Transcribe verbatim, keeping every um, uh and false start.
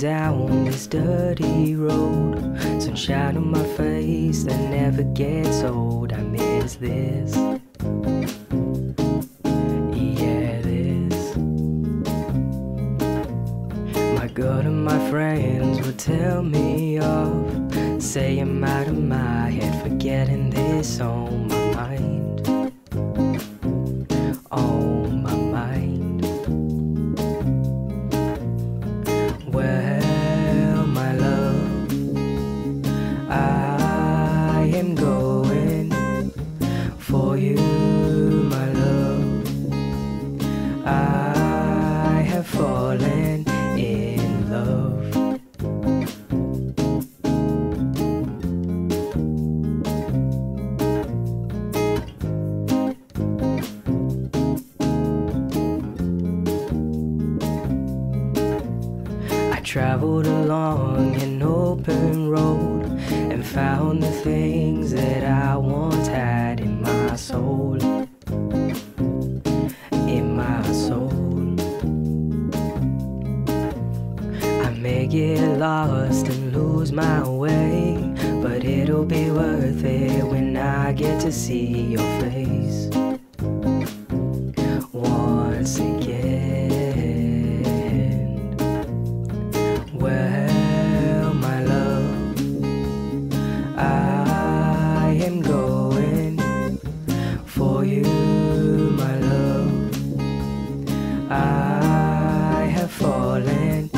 down this dirty road. Sunshine on my face that never gets old. I miss this, yeah, this. My God and my friends would tell me off, say I'm out of my head, forgetting this on my mind, on my mind. Well, my love, I am going for you, my love. I have fallen in love. Traveled along an open road and found the things that I once had in my soul, in my soul. I may get lost and lose my way, but it'll be worth it when I get to see your face once again. Well, my love, I am going for you, my love. I have fallen